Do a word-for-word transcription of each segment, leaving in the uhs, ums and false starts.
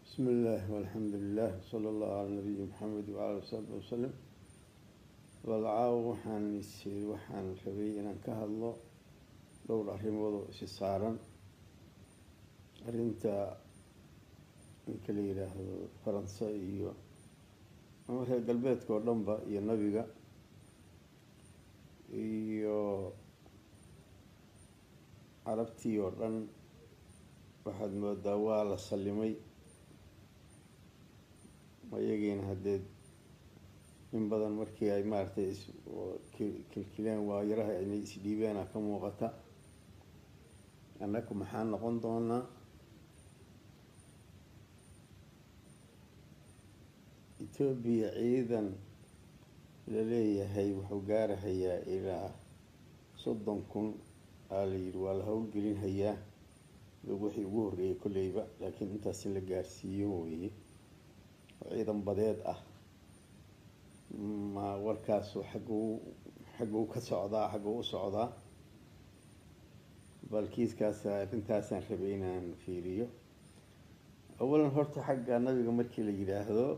بسم الله والحمد لله صلى الله على النبي محمد وعلى آله وصحبه وسلم. والعاو وحان يسير وحان ربي إن كهالله دور أريمودو سيسارا أرنتا كليرة فرنسا إيو أما هي قلبات كورلمبا إيو نبيغا إيو عربتي ورن واحد ما دوالا سلمي ويجين هدد من بدن مركي أي مارتي كل كلام ويراه يعني سديبنا كم وقتا أنكم محن قندونا إثيوبيا عيدا لليه هي وحجارة هي إلى صدقكم على والهول قلين هي بوحي ووري كل يبقى لكن أنت سل جارسيوي عيدا بديد أه ما وركاسو حقو حقو كسعدا حقو صعدا بالكيس كاسا انتاسان ربينا في ريو اولا هرت حق النبي مركي اللي يراهدو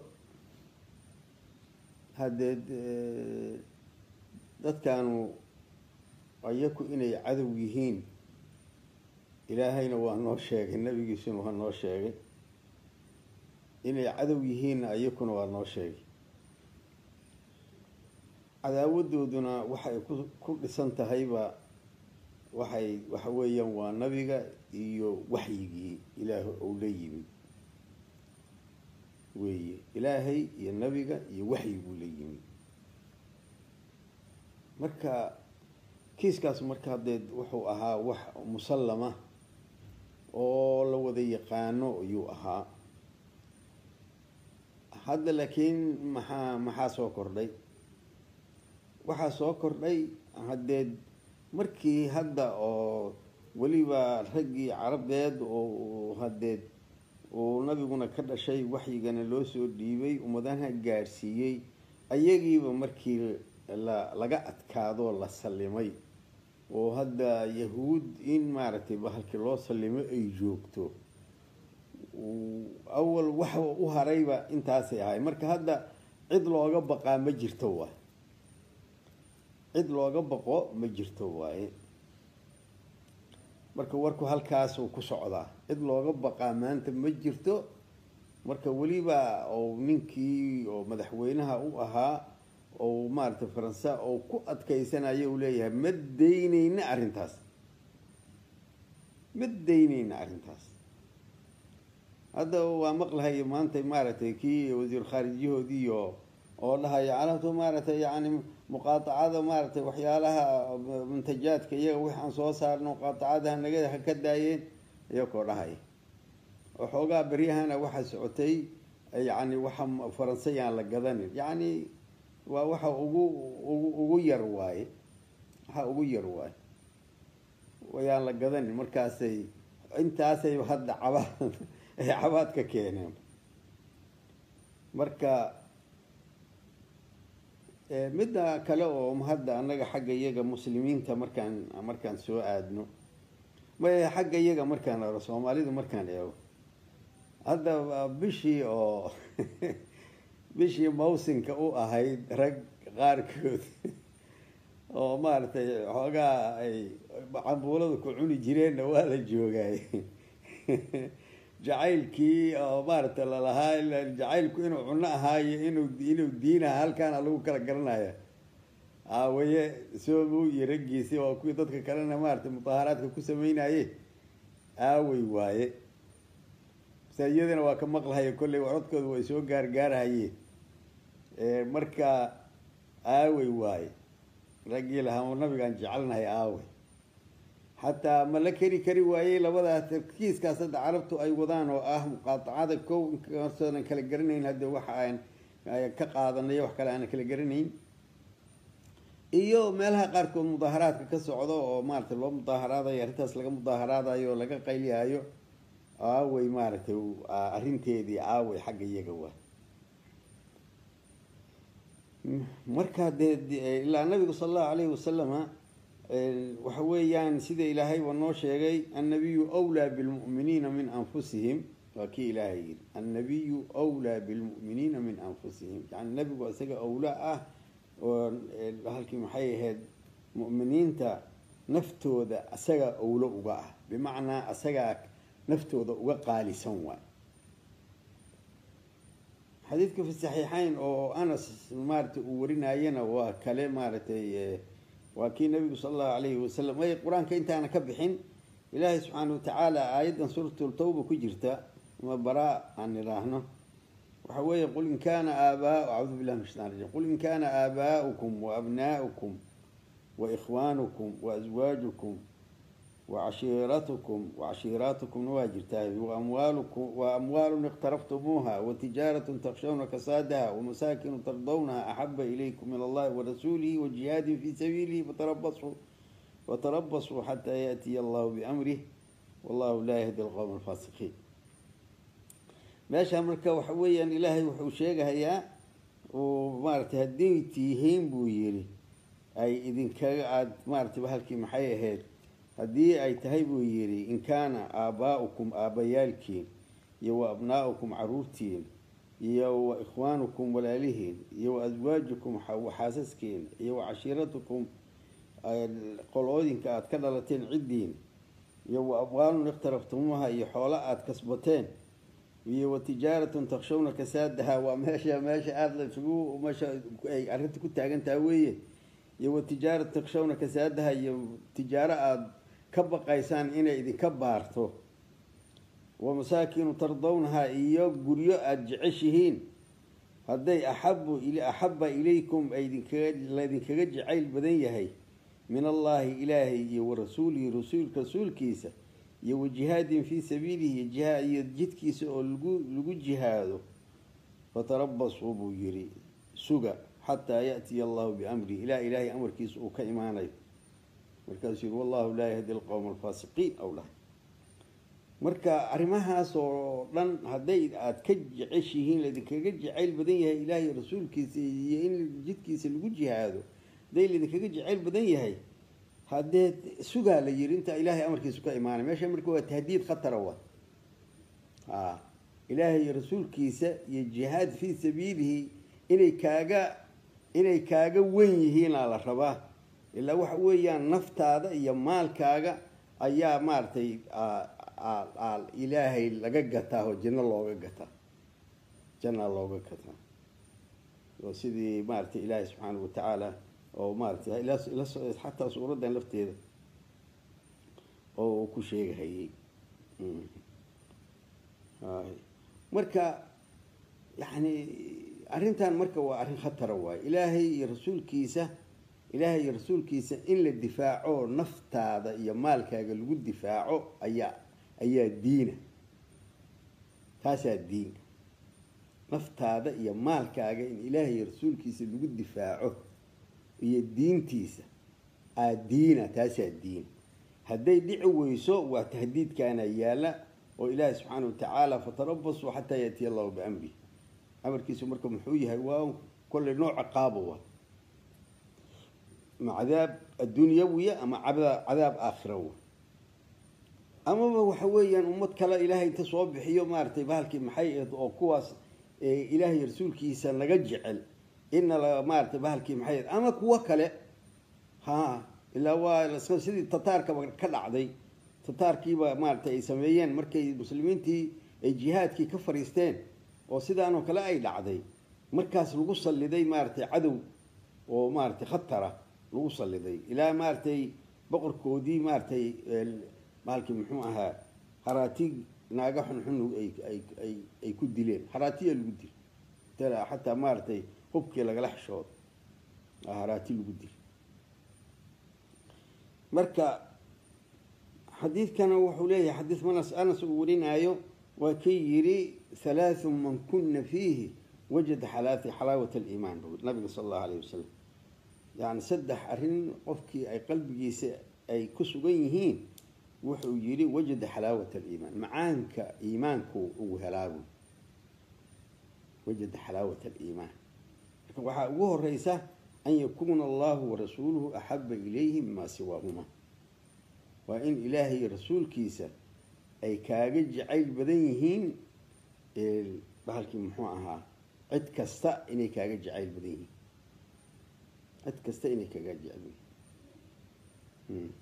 هدد دad كانوا ايكو اني عدو يهين الهينا waa noo sheegay nabigiisuna waa noo sheegay inay cadow yihiin ayakuna waa noo sheegay cadaawadooduna waxay ku dhisan tahayba waxay waxa weeyaan waa nabiga iyo waxyigii ilaahay oo leeyimi weeye ilaahay iyo nabiga iyo waxyigu leeyimi marka kiiskaas marka hadeed wuxuu ahaa wax musallama oo la wada yaqaano ayuu ahaa hadda laakiin maxaa maxaa soo kordhay waxaa soo kordhay hadeed markii hadda oo waliba raggii carabeed oo hadeed oo nabiguna ka dhashay waxyigana loo soo dhiibay umadaha gaarsiiyay ayagiiba markii la laga adkaado la salimay oo hadda yahuud in maaragtay bahalkii loo salimay ay joogto أول واحد وهريبة أنت هاي مركز هذا عد لو بقى مجرتوا عد لو بقى مجرتوا مركز وركو هالكاس وكسعدا عد لو بقى ما أنت مجرتوا مركز وليبا أو منكي أو مدحوينها أو أها أو مارت فرنسا أو كؤت كيسنا يوليها مدينين أرنتاس مدينين أرنتاس هذا هو مقلها ما أنت مارتي كي وزير خارجيه ديو والله يعلمته مارتي يعني مقاطعة مارتي وحيالها منتجات كي وحن صوصار مقاطعة نجدها كداين يقول هاي وحوجا بريهنا وح سعودي يعني وح فرنسي على جذني يعني وح أجو يرواي ها أجو يرواي ويا جذني مركزي أنت أسي وهذا عباد عبادك كينام مركا مدة كلام هذا أنا حاجة يجا مسلمين تمركان مركان سوء أدنو ما حاجة يجا مركان الرسول عليه مركان ياو هذا بشي أو بشي موسم كأو هاي رج غاركود أو مارتي حاجة أي عبولة كعوني جيران ولا جوجاي جعيلكي أو مارت الله هاي جعيلكو إنه عنا هاي إنه إنه دينها هل كان الله كلا قرنايا آوية سووا يرجع سوا كوي تذكر كلنا مارت مطهرات كوسمين هاي آوي واي سيدنا وكم مقل هاي كل وعرضك ويسوق جار جار هاي مركا آوي واي رجيلها والنبي كان جعلنا هاي آوي حتى ملكري كري واي لبدا تركيز كاسد عربتو اي ودان oo ah muqaatacada koow inkaasoo kala garanayn hada waxa ay ka qaadanay wax kale aan kala garanayn iyo meelaha qaarkood mudaharaadka ka socdo oo maartay loo mudaharaadayo arintaas laga mudaharaadayo laga qayliyayo aaway maartay arinteedii aaway xagga iyaga waa marka ilaa nabiga sallallahu alayhi wasallam وحويان سيد إلهي ونوشيغي النبي أولى بالمؤمنين من أنفسهم وكي إلهي النبي أولى بالمؤمنين من أنفسهم يعني النبي وأسجى أولى وهالكي محيي مؤمنين تا نفتو ذا أسجى أولى وقع بمعنى أسجى نفتو ذا وقع لسوا حديثك في الصحيحين أو أنس مارت ورنا ينا وكلام مارتي وكي النبي صلى الله عليه وسلم وهي القرآن كأنت أنا كبحين إلهي سبحانه وتعالى أيضا سورة التوبة كجرتا وبراء عن راهنا وحوي يقول إن كان آباء أعوذ بالله من الشيطان الرجيم قل إن كان آباؤكم وأبناؤكم وإخوانكم وأزواجكم وعشيرتكم وعشيراتكم نواجرتها وأموالكم وأموال اقترفتموها وتجارة تخشون كسادها ومساكن ترضونها أحب إليكم من الله ورسوله وجهاد في سبيله فتربصوا وتربصوا حتى يأتي الله بأمره والله لا يهدي القوم الفاسقين ماشي أمريكا وحويا إلهي وحوشيقها يا ومارت هديتيهين بويري أي إذن كاد مارت بهالكي محيا هيد هدي أي تهيبو يري إن كان آباؤكم آبيالكين يو أبناؤكم عرورتين يو إخوانكم ولالهين يو أزواجكم وحاسسكين يو عشيرتكم قلودين كاد كدلتين عدين يو أبوال اقترفتموها يحولاء كسبتين يو تجارة تخشون كسادها وماشا ماشا آدل سبوه وماشا عرفت كنت عقنت أويه يو تجارة تخشون كسادها يو تجارة آد كبق قيسان إنا إذن كبارتو ومساكن ترضونها إيو قريو أجعشهين هذي أحب إلي أحب إليكم أيدن كجعيل بدنيهي من الله إلهي ورسوله رسول رسول كيسة يو جهاد في سبيله جهاد جد كيسة لقو جهاده فتربصوا بيري سوغا حتى يأتي الله بأمره إلى إلهي أمر كيسة وكإيماني مركز والله لا يهدي القوم الفاسقين أو لا مركا أرمها صورا هدي أتكجعشهين لذي كجعيل بدنيهي إلهي رسول كيسة إن جد كيسة لقو جهاده ده اللي ذكرت جعل بدنيه هاي هذا سجى ليجري أنت إلهي أمرك سكا إيمان ماشي أمرك هو تهديد خطر هو آه إلهي رسول كيسة الجهاد في سبيله إلي كاجا إلي كاجا وين هنا على رباه إلا وحوي النفط هذا يمال كاجا أيا مارتي آه آه آه إلهي لججته جنة الله ججته جنة الله ججته وسيدي مارتي إلهي سبحانه وتعالى أو مارتي إلى إلى حتى صورة دين لفتيده أو كل شيء هي هاي مركا يعني أرنتان مركا وأرن خطر واي إلهي رسول كيسة إلهي رسول كيسة إلا الدفاع أو نفط هذا يا مالك قال الجود دفاعه أيا أيا الدين تاسع الدين نفط هذا يا مالك قال إن إلهي رسول كيسة الجود دفاعه هي الدين تيسة الدين تاسع الدين هدي دعوة يسوء وتهديد كان يالا وإله سبحانه وتعالى فتربصوا حتى يأتي الله بأمره أمر كيسو مركم محويها هو كل نوع عقابه مع عذاب الدنيوية أما عذاب آخروي أما هو حويا أمت كلا إلهي تصوب بحيو ما ارتبالك محيط أو كواس إلهي رسول كيسا لقجعل إن ما ارتبالك محيط أما كوكله ها إلا هو سيدي التتار كلا عضي تتار كيبا مارتا يسميين مركي المسلمين تي الجهاد كي كفر يستين وسيدا أنه كلا أي لعضي مركز القصة اللي دي مارتا عدو ومارتا خطرة القصة اللي دي إلى مارتا بقر كودي مارتا مالك محوها حراتي ناقح نحنو أي أي أي أي كدلين حراتي اللي قدي ترى حتى مارتا هبكي لقلح شوط حراتي اللي قدي مركا حديث كان وحوليه حديث منس أنس أولين آيو وكيري ثلاث من كن فيه وجد حلاوة حلاوة الإيمان النبي صلى الله عليه وسلم يعني سدح أرين قفكي أي قلبي أي كسوجينهين وحوليه وجد حلاوة الإيمان معانك إيمانك وهلاو وجد حلاوة الإيمان وهو الرئيسة أن يكون الله ورسوله أحب إليه مما سواهما وإن إلهي رسول كيسة ay kaaga jacayl badan yihiin bahalkii muxuu ahaa cid kasta inay kaaga jacayl badan yihiin cid kasta inay kaaga jecel yihiin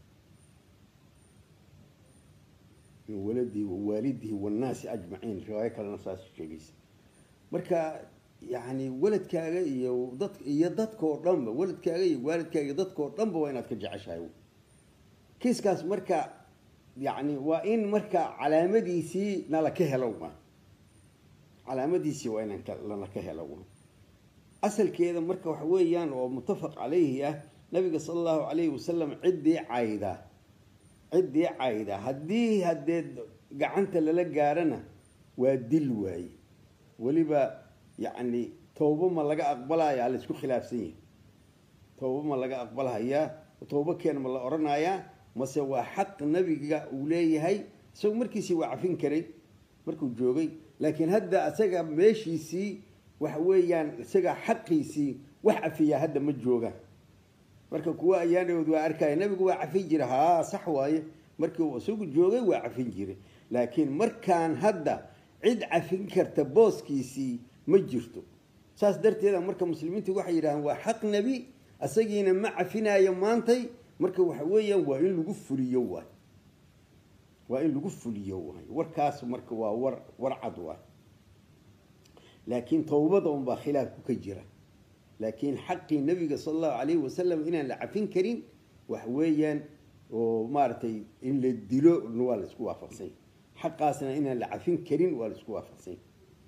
min waladihi wa waalidihi wannaasi ajmaciin riwaayo kalena saas sheegaysa marka yani waladkaaga iyo dad iyo dadkoo dhanba waladkaaga iyo waalidkaaga iyo dadkoo dhanba waa inaad ka jeceshahay kiiskaas marka yani waa in marka calaamadiisii nala ka helo ma calaamadiisii waa inaan lana ka helo asalkeeda marka waxa weeyaan oo muttafaq calayhi ah nabiga sala allahu calayhi wasalam ciddii cayda ciddii cayda haddii haddee gacanta lala gaarana waa dil waaye weliba yacni tawbo ma laga aqbalayaa la isku khilaafsan yahay tawbo ma laga aqbalhayaa tawbo keen ma la odhanayaa mase waa xaq nabiga uu leeyahay isagu markiisii waa cafin karay markuu joogay laakiin hadda isaga meeshiisii waxa weeyaan isaga xaqiisii wax cafiyaa hadda ma jooga marka kuwa ayaanaood waa arkaya nabigu waa cafin jira haa sax waaye markii uu isagu joogay waa cafin jiray laakiin markaan hadda cid cafin karta booskiisii ma jirto saas darteeda marka muslimiintu waxay yidhahdaan waa xaq nebi isagiina ma cafinayo maantay marka waxa weeyaan waa in lagu fuliyo waay waa in lagu fuliyo waay warkaas marka waa war war cad waay laakiin tawbada unbaa khilaafku ka jira laakiin xaqii nabiga sala allahu calayhi wasalam inaan la cafin karin waxa weeyaan oo maaragtay in la dilo waa la isku waafaqsany xaqaasna inaan la cafin karin waa la isku waafaqsany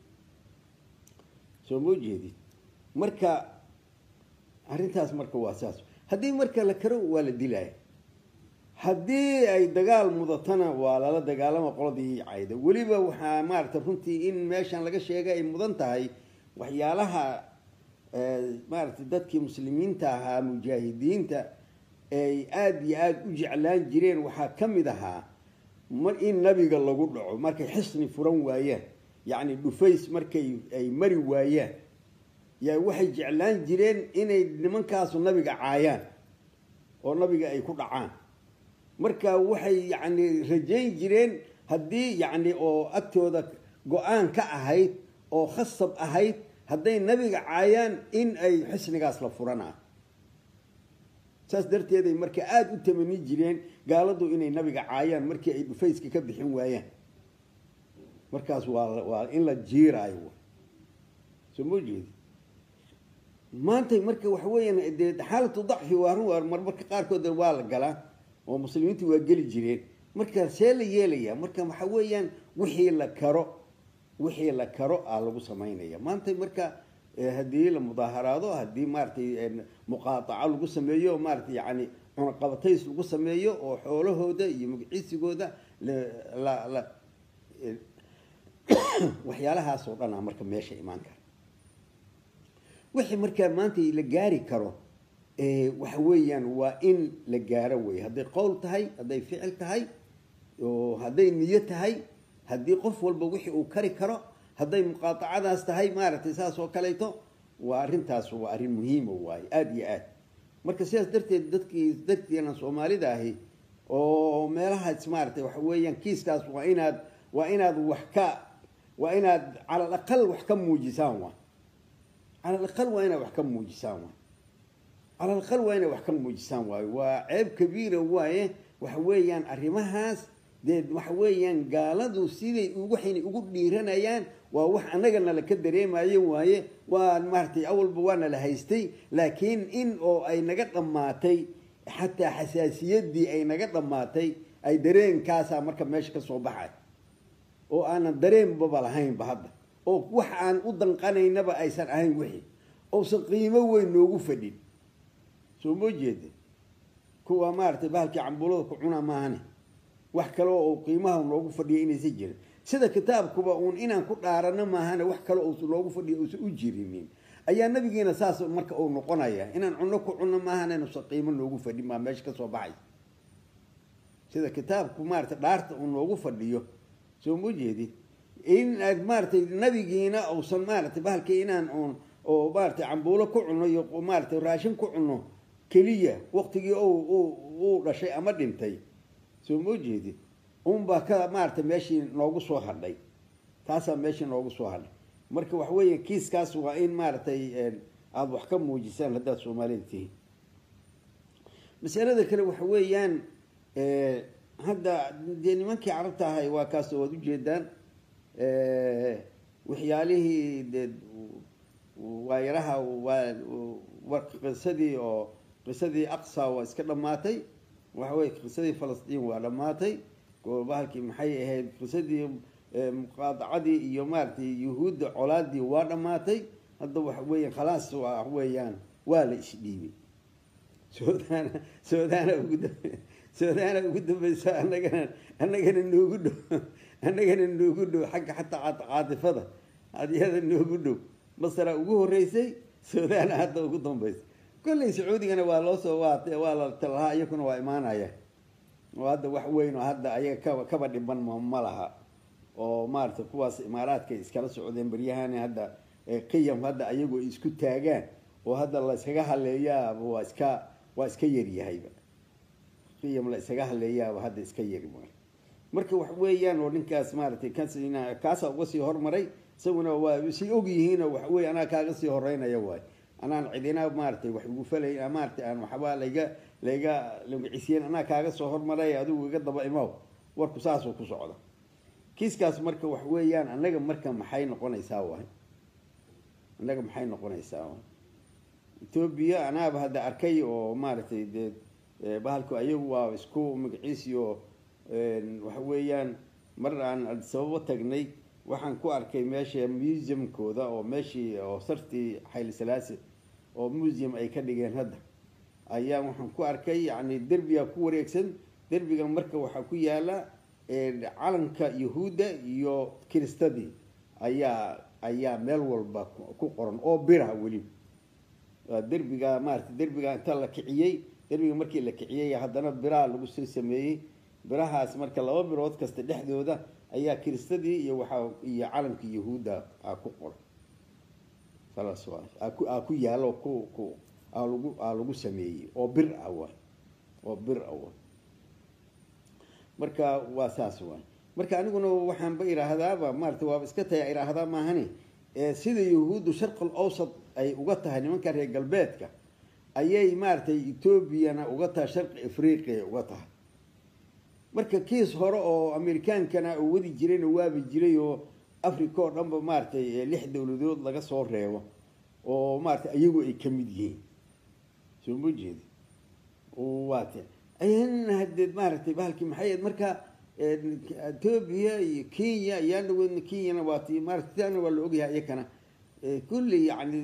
soo moo jeedid marka arrintaas marka waa saas haddii marka la karo waa la dilaya haddii ay dagaal mudatana waa lala dagaalama qoladii cayda weliba waxaa maaragtay runtii in meeshan laga sheegay ay mudan tahay waxyaalaha maaragtay dadkii muslimiinta ahaa mujaahidiinta ay aada iyo aada u jeclaan jireen waxaa ka mid ahaa mar in nabiga lagu dhaco markay xisni furan waayaan yacni dhufays markay ay mari waayaan yaa waxay jeclaan jireen inay nimankaasu nabiga caayaan oo nabiga ay ku dhacaan marka waxay yacni rajayn jireen haddii yacni oo agtooda go-aan ka ahayd oo khasab ahayd hadday nabiga caayaan in ay xisnigaas la furanaa saas darteeday marka aada u tamani jireen gaaladu inay nabiga caayaan markii ay dhufayska ka bixin waayaan markaas waa waa in la jiiraayo soo moo jeedi maantay marka waxa weeyaan dee xaalatu dacfi waa run waa marmarka qaarkood waa la galaa oo muslimiintu waa geli jireen marka see la yeelaya marka waxa weeyaan wixii la karo wixii la karo aa lagu samaynaya maanta marka haddii la mudaaharaado haddii maaragtay muqaataco lagu sameeyo maaragtay yani cunaqabatays lagu sameeyo oo xoolahooda iyo magciisigooda la la waxyaalahaas oo dhan a marka meesha imaan kara wixii markaa maanta la gaari karo waxa weeyaan waa in la gaaro wey hadday qowl tahay hadday ficil tahay oo hadday niyo tahay haddii qof walba wixii uu kari karo hadday muqaatacadaas tahay maaragtay saas oo kaleeto waa arrintaas waa arrin muhiima waaye aada iyo aad marka sidaas darteed dadkii dadkeena soomaalida ahi oo meelahaas maaragtay waxa weeyaan kiiskaas waa inaad waa inaad wax ka waa inaad cala al aqal wax ka muujisaan waa cala al aqal waa inaad wax ka muujisaan waa cala al aqal waa inaad wax ka muujisaan waaye waa ceeb kabiira waaye waxa weeyaan arrimahaas dee waxa weeyaan gaaladu siday waxayna ugu dhiiranayaan waa wax annagana la ka dareemayo waaye waa maaragtay awalba waana la haystay laakiin in oo ay naga dhammaatay xataa xasaasiyaddii ay naga dhammaatay ay dareenkaasaa marka meesha ka soo baxay oo aanan dareenbaba lahaynba hadda oo wax aan u danqanaynaba aysan ahayn wixii ousan qiimo weyn noogu fadhin soo moo jeeda kuwa maaragtay bahalkii cambulada ku cuna maahane wax kale oo qiimaha noogu fadhiya inaysan jirin sida kitaabkuba uun inaan ku dhaarano maahane wax kale oo loogu fadhiya uusan u jirinin ayaa nabigeena saas marka uu noqonaya inaan cunno ku cunno maahane nusa qiimo noogu fadhin maa meesha ka soo baxay sida kitaabku maaragtay dhaarta uu noogu fadhiyo soo ma jeedid in aad maaragtay nabigeena uusan maaragtay bahalkii inaan uun oo maaragtay cambuulo ku cunno iyo maaragtay raashin ku cunno keliya waqtigii uu dhashay ama dhintay soo moo jeedid unbaa ka maaragtay meeshii noogu soo hadhay taasaa meeshii noogu soo hadhay marka wax weeye kiiskaas waa in maaragtay aada wax ka muujisaan haddaad soomaalida tihiin masalada kale waxa weeyaan hadda dee nimankii carabta ahay waa kaas oo waad ujeedaan waxyaalihii dee waa yaraha waa war qisadii oo qisadii aqsa waa iska dhammaatay waxa weye qisadii falastiin waa dhammaatay bahalkii maxay ahayd qisadii muqaadacadii iyo maaragtay yuhuudda colaadii waa dhammaatay hadda waxa weeyaan khalaas waa weeyaan waa la isdhiibay suudaana suudaana ugu dambe suudaana ugu dambaysa annagana annagana noogu dhow annagana noogu dhow xagga xataa caatifada adiyada noogu dhow masra ugu horeysay suudaana hadda ugu dambaysa kolley sacuudigana waa loo soo waatay waa la talahaa iyakuna waa imaanaya oo hadda wax weyn oo hadda ayaga kaba kaba dhiban ma laha oo maaragtay kuwaas imaaraadka iskala socdeen baryahani hadda qiyam hadda ayagu ay isku taagaan oo hadda la iskaga haleeyaa waa iska waa iska yaryahayba qiyam la iskaga haleeyaa hadda iska yari maayo marka wax weeyaan oo ninkaas maaragtay kaasina kaasa uga sii hormaray isaguna waa si og yihiin oo wax weey anaa kaaga sii horeynaya waay anaan cidina maaragtay wax ugu falay maaragtay aan waxba layga layga lagiciiseen anaa kaaga soo hormaray adigu iga daba imaw warku saasoo ku socda kiiskaas marka wax weeyaan annaga marka maxay noqonaysaa waay annaga maxay noqonaysaa waay Ethiopia anaaba hadda arkay oo maaragtay dee bahalku ayagu waa isku magaciisiyo waxa weeyaan mar aan sababo tagnay waxaan ku arkay meesha museum-kooda oo meeshii oo sartii Haile Selassie oo museum ay ka dhigeen hadda ayaa waxaan ku arkay yacni derbiga ku wareegsan derbiga marka waxa ku yaala calanka yuhuudda iyo kiristadii ayaa ayaa meel walba ku qoran oo bira weli derbiga maaragtay derbiga inta la kiciyey derbiga markii la kiciyey haddana bira lagu soo sameeyey birahaas marka laba birood kasta dhexdooda ayaa kiristadii iyo waxa iyo calanka yuhuudda ku qoran salaas waa ku ku yaalo ku ku lagu lagu sameeyey oo bir ah waa oo bir ah marka waa saas waa marka aniguna waxaan ba iraahdaaba maartay waa iska tahay iraahdaa maahani ee sida yuhuuddu sharqul awsat ay uga tahay nimanka reer galbeedka ayay maartay Ethiopiana uga tahay sharqi Afriqiya uga tahay marka kiis hore oo Amerikaankana uu wadi jireen waaba jiray oo Afrika oo dhanba maartay lix dawladood laga soo reebo oo maartay ayagu ay kamid yihiin soo mujeed oo waata ayaan hadid maartay bahalkii maxay marka Ethiopia iyo Kenya ayaan dhaweyn Kenya waati maartay waa la ogyahay iyakana kulli yani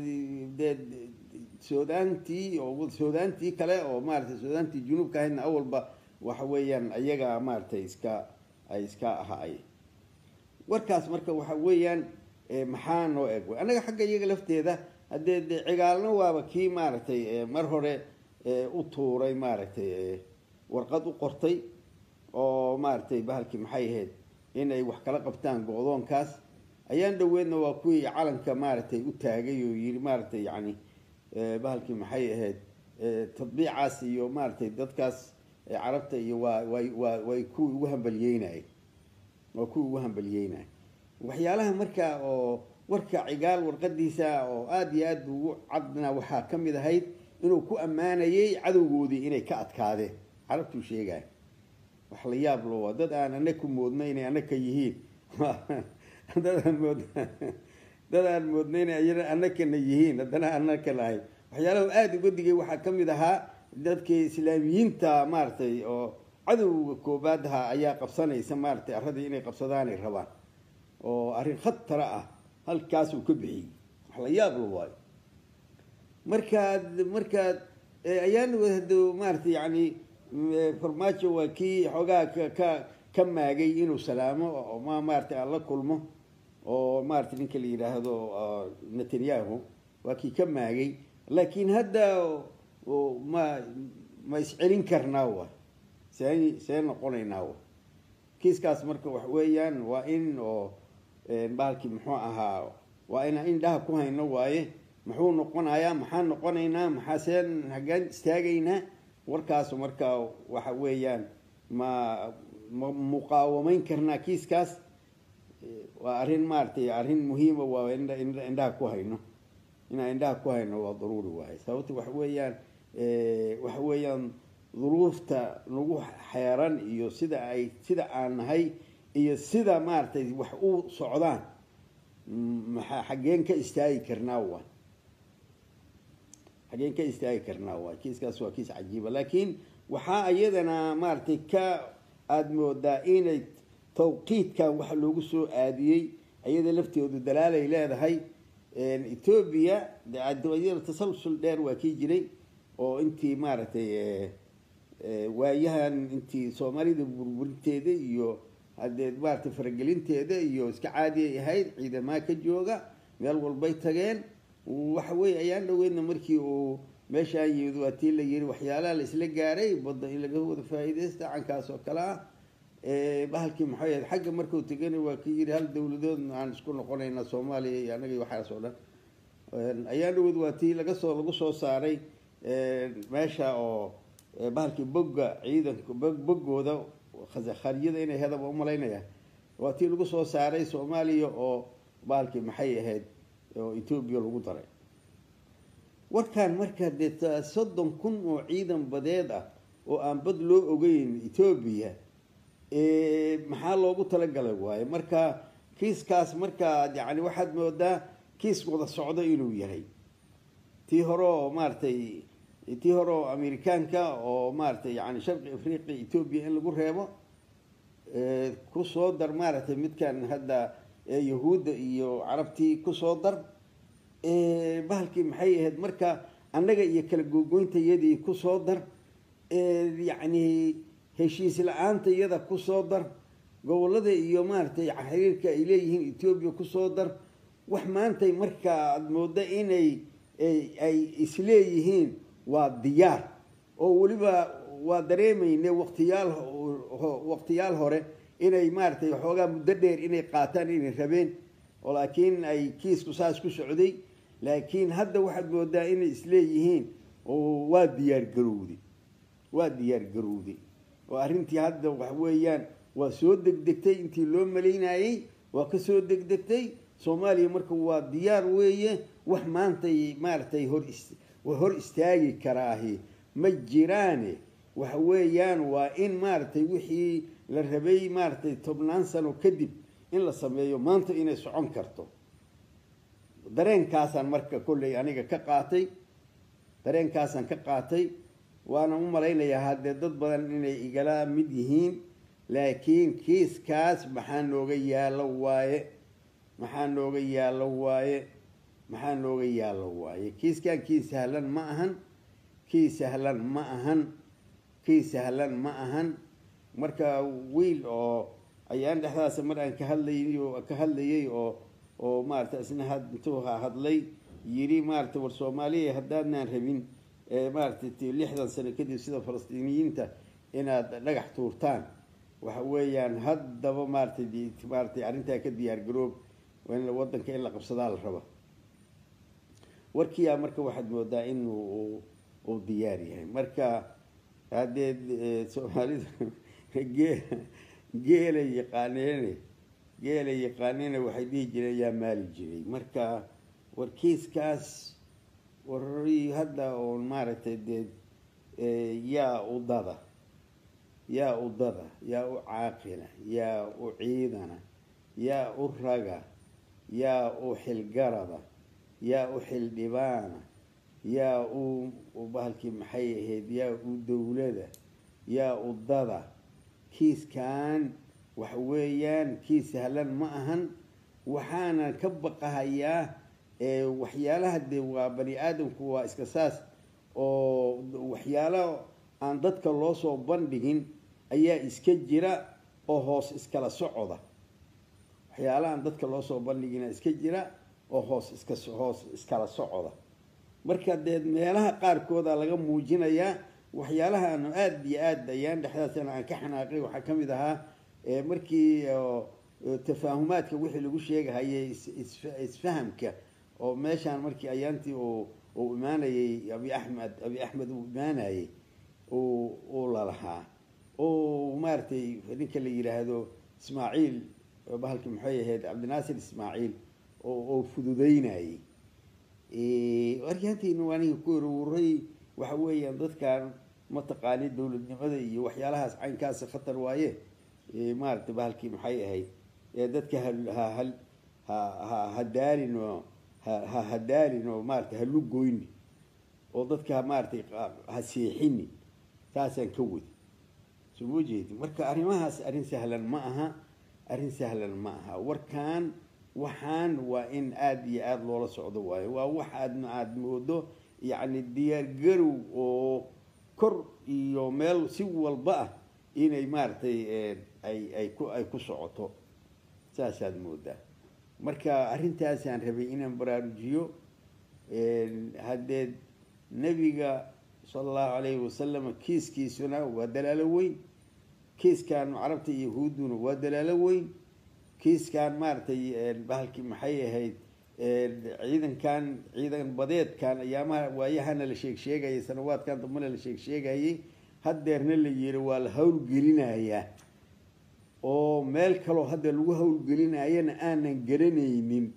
Suudaantii oo Suudaantii kale oo maartay Suudaantii junubka ahna awalba waxa weeyaan ayaga maartay iska ay iska ahaay warkaas marka waxa weeyaan maxaa noo eeg anaga xagga iyaga lafteeda hadee cigaalna waaba kii maartay mar hore u tuuray maartay warqad u qortay oo maartay bahalkii maxay ahayd inay wax kala qabtaan go'doonkaas ayaan dhaweedna waa kuwii calanka maartay u taagay oo yiri maartay yani bahalkii maxay ahayd tadbiicaas iyo maartay dadkaas carabta iyo waa waa way ku ugu hambalyeynay waa ku ugu hambalyeynay waxyaalaha marka oo warka cigaal warqadiisa oo aad iyo aad ugu cadna waxa kamid ahayd inuu ku amaanayay cadawgoodii inay ka adkaadeen carabtu sheegay wax la yaab loo dad aan anaga ku moodnay inay anaga yihiin dad aan moodnay dad aan moodnay inay anaga yihiin dadana anaga lahayn waxyaalaha aad uga digay waxa kamid ahaa dadkii islaamiyiinta maartay oo cadawga koobaadha ayaa qabsanaysa maartay arradii inay qabsadaan ay rabaan oo arrin khatar ah halkaas uu ka bixiyay wax la yaab loo waayo marka marka ayaan wada maartay yani farmaajo waa kii xogaa ka ka maagay inuu salaamo oo ma maartay alla kulmo oo maartay ninka la yiraahdo Netanyahu waa kii ka maagay laakiin hadda ma ma iscelin karnaa waa seen seen noqonaynaa kiiskaas marka wax weeyaan waa in oo baalkii muxuu ahaa waa in indhaha ku hayno waaye muxuu noqonayaa maxaa noqonaynaa maxaa seen hagaan istaagaynaa warkaas marka waxa weeyaan ma muqaawamayn karnaa kiiskaas waa arrin maaragtay arrin muhiima waa indhaha ku hayno inaan indhaha ku hayno waa daruuri waaye sababta waxa weeyaan waxa weeyaan duruufta nagu xeeran iyo sida ay sida aan nahay iyo sida maaragtay wax u socdaan maxaa xaggeen ka istaagi karnaa waa xaggeen ka istaagi karnaa waa kiiskaas waa kiis cajiiba laakiin waxaa iyadana maaragtay ka aada moodaa inay tawqiidkan waxa loogu soo aadiyey iyada lafteedu dalaalay leedahay etoobiya iyada tasalsul dheer waa kii jiray oo intii maaragtay waayahan intii soomaalida burburinteeda iyo haddee maaragtay faragelinteeda iyo iska caadiyay ahayd ciidamaa ka jooga meel walbay tageen waxa weeye ayaan dhaweydna markii uu meeshaan yimid waa tii la yiri waxyaalaha la isla gaaray badda in laga wada faa'iidaysta cankaas oo kale ah bahalkii maxay ahayd xagga markuu tegana waa ka yiri hal dowladood aan isku noqonayna soomaaliya iyo anaga iyo waxaas oo dhan ayaan dhaweyd waa tii laga soo lagu soo saaray meesha oo bahalkii bogga ciidanka boggooda khariyada inay hedaba umalaynaya waa tii lagu soo saaray soomaaliya oo bahalkii maxay ahayd oo etoobiya lagu daray warkaan marka dee soddon kun oo ciidan badeed ah oo aan bad loo ogeyn etoobiya maxaa loogu talagalay waaye marka kiiskaas marka yani waxaad moodaa kiis wada socdo inuu yahay tii hore oo maaragtay tii hore oo amerikaanka oo maaragtay yani sharqi afriqiya etoobiya in lagu reebo kusoo dar maaragtay midkan hadda yahuudda iyo carabtii kusoo dar bahalkii maxay ahayd marka annaga iyo kala googoyntayadii kusoo dar yacni heshiis la-aanta iyada kusoo dar gobolada iyo maaragtay xiriirka ay leeyihiin etoobiya kusoo dar wax maantay marka aada mooda inay ay isleeyihiin waa diyaar oo weliba waa dareemayne waqtiyaal waqtiyaal hore inay maaragtay waxoogaa muddo dheer inay qaataan inay rabeen oo laakiin ay kiisku saas ku socday laakiin hadda waxaad moodaa inay isleeyihiin oo waa diyaar garowday waa diyaar garowday oo arrintii hadda wax weeyaan waa soo degdegtay intii loo malaynayey waa ka soo degdegtay soomaaliya marka waa diyaar weeye wax maantay maaragtay hor hor istaagi karaahi ma jiraane waxa weeyaan waa in maaragtay wixii la rabay maaragtay tobnaan sano kadib in la sameeyo maanta inay socon karto dareenkaasaan marka kolley aniga ka qaatay dareenkaasaan ka qaatay waana u malaynayaa haddee dad badan inay igala mid yihiin laakiin kiiskaas maxaa nooga yaallo waaye maxaa nooga yaallo waaye maxaa nooga yaallo waaye kiiskan kii sahlan ma ahan kii sahlan ma ahan kii sahlan ma ahan marka wiil oo ayaan dhexdaas mar aan ka hadlayay oo ka hadlayay oo oo maaragtay isna had intuu hadlay yiri maaragtay war Soomaaliya haddaadnaan rabin ee maaragtay lixdan sano kadib sida Falastiiniyiinta inaad dhagax tuurtaan waxa weeyaan haddaba maaragtay maaragtay arrintaa ka diyaar garoob in wadanka in la qabsadaa la rabo warkiya marka waxaad moodaa inuu uu diyaar yahay marka haddee Soomaalida geela yaqaaneen geela yaqaaneen waxay dhihi jireen yaa maali jiray marka warkiiskaas warii hadda oo maaragtay dee yaa u dada yaa u dada yaa u caaqila yaa u ciidana yaa u raga yaa u xilgarada yaa u xildhibaana yaa u bahalkii maxay ahayd yaa u dowlada yaa u dada kiiskan waxa weeyaan kiis sahlan ma ahan waxaana ka baqahayaa waxyaalaha dee waa bani aadamku waa iska saas oo waxyaalo aan dadka loo soo bandhigin ayaa iska jira oo hoos iskala socda waxyaalaha aan dadka loo soo bandhigina iska jira oo hoos iska hoos iskala socda marka dee meelaha qaarkooda laga muujinayaa waxyaalaha aanu aada iyo aada ayaan dhexdaasana aan ka xanaaqay waxaa ka mid ahaa markii tafaahumaadka wixii lagu sheegahayay isfahamka oo meeshaan markii ayaantii uu uu imaanayay abi axmed abi axmed uu imaanayay uu uu lalahaa oo maartay ninka la yiraahdo Ismaaciil bahalkii maxay ahayd Cabdinaasir Ismaaciil oo oo fududeynayay ee warkiintii waaniga ku ururay waxa weeyaan dadkan ma taqaani dawladnimada iyo waxyaalahaas caynkaas khatar waaye ee maartay bahalkii maxay ahayd ee dadka hal hal ha ha hadaalino ha hadaalino maartay halu gooyni oo dadka maartay ha siixini taasan ka wadi soo jeedi marka arrimahaas arrin sahlan ma aha arrin sahlan ma aha warkaan waxaan waa in aad iyo aad loola socdo waayo waa wax aad aad moodo yani diyaar garow oo kor iyo meel si walba ah inay maartay ay ay ku ay ku socoto saasaad moodaa marka arrintaas aan rabay inaan baraarujiyo haddee nabiga sallallahu alayhi wasallam kiiskiisuna waa dalaalo weyn kiiskan carabta iyo yahuuduna waa dalaalo weyn kiiskan maartay bahalkii maxay ahayd ciidankan ciidan badeedkan ayaamaha waayahana la sheeg sheegay sanawaadkan dambana la sheeg sheegay haddeerna la yiri waa la hawl gelinayaa oo meel kale oo hadda lagu hawl gelinayana aanan garanaynin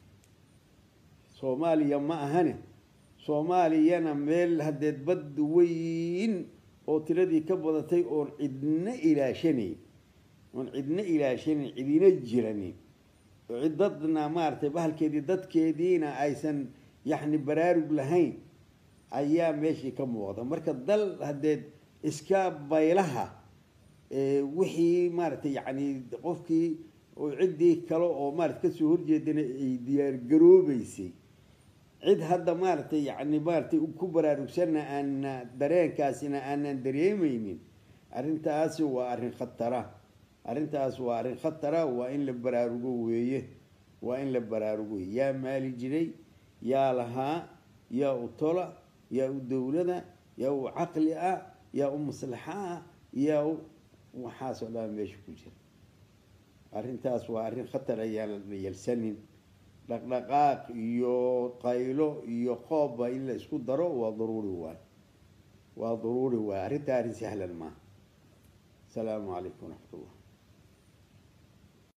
Soomaaliya ma ahane Soomaaliyana meel haddeed bad weyn oo tiradii ka badatay oo cidna ilaashanay oo cidna ilaashanay cidina jirani cidadna maartay bahalkeedii dadkeediina aysan yani baraarug lahayn ayaa meeshii ka muuqda marka dal haddeed iska baylaha ee wixii maartay yani qofkii oo cidii kale oo maartay ka soo horjeedana ay diyaar garoobaysay cid hadda maartay yani maartay ku baraarugsanna aan dareenkaasina aanan dareemaynin arrintaas waa arrin khatara arrintaas waa arrin khatara waa in la baraarugo weeye waa in la baraarugo yaa maali jiray yaa lahaa yaa u tola yaa u dawlada yaa u caqli ah yaa u maslaxa ah yaa waxaas oo dhan meesha ku jira arrintaas waa arrin khatar ayaan la yelsanin dhaqdhaqaaq iyo qaylo iyo qooba in la isku daro waa daruuri waay waa daruuri waay arrinta arrin sahlan ma salaamu calaykum waraxmatullah